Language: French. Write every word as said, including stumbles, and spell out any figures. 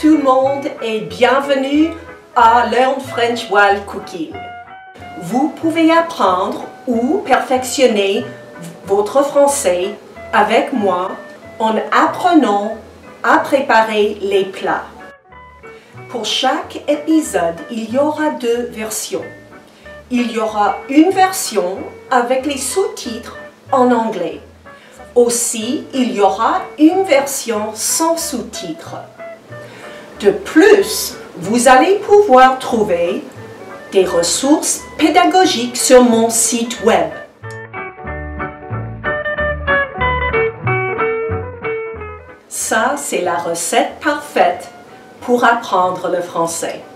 tout le monde et bienvenue à Learn French While Cooking. Vous pouvez apprendre ou perfectionner votre français avec moi en apprenant à préparer les plats. Pour chaque épisode, il y aura deux versions. Il y aura une version avec les sous-titres en anglais. Aussi, il y aura une version sans sous-titres. De plus, vous allez pouvoir trouver des ressources pédagogiques sur mon site web. Ça, c'est la recette parfaite pour apprendre le français.